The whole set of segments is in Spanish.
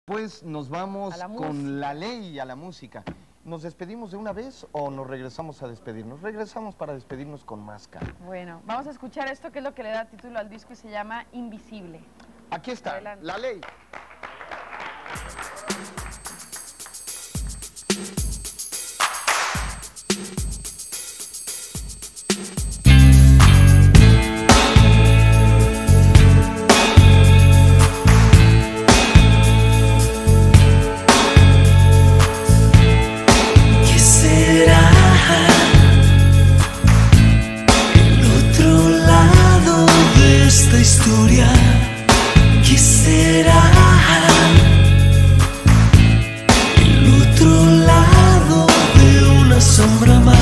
Pues nos vamos a la con la ley y a la música. ¿Nos despedimos de una vez o nos regresamos a despedirnos? Regresamos para despedirnos con más calma. Bueno, vamos a escuchar esto que es lo que le da título al disco y se llama Invisible. Aquí está, Adelante. La Ley. Historia, ¿qué será? El otro lado de una sombra más.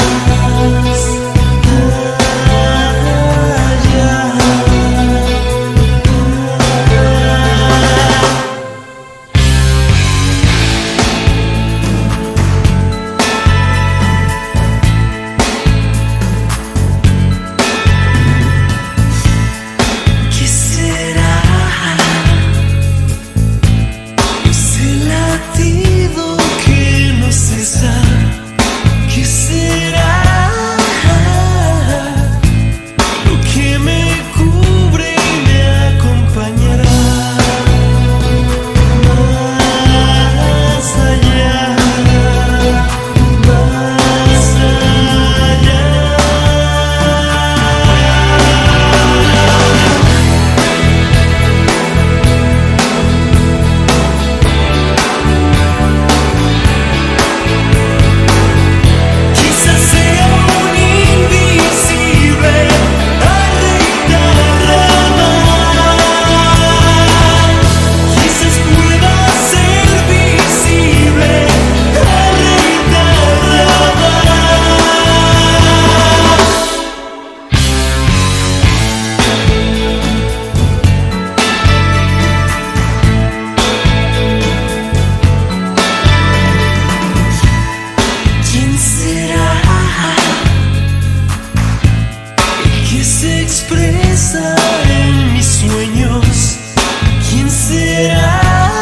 Expresa en mis sueños. ¿Quién será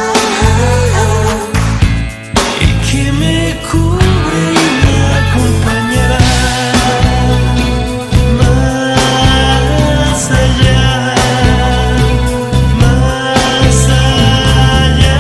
el que me cubre y me acompañará más allá, más allá?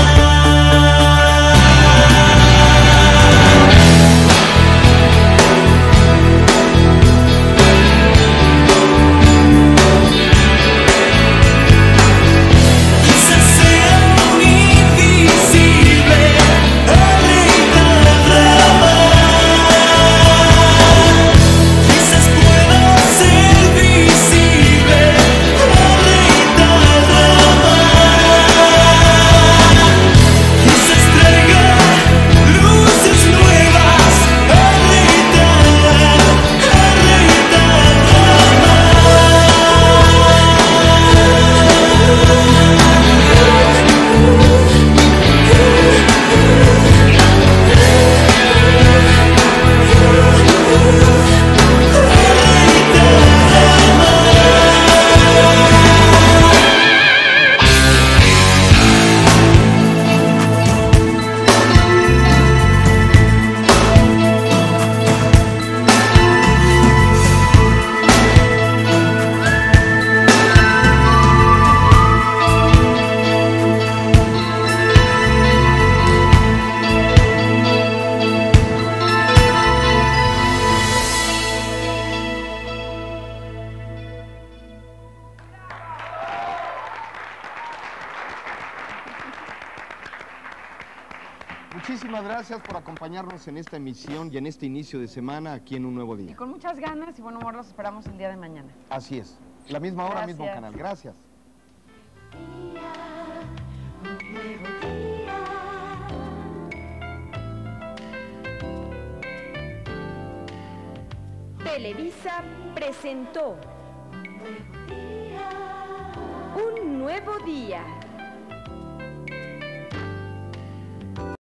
Muchísimas gracias por acompañarnos en esta emisión y en este inicio de semana aquí en Un Nuevo Día. Y con muchas ganas y buen humor los esperamos el día de mañana. Así es. La misma hora, Gracias. mismo canal. Gracias. Televisa presentó Un Nuevo Día.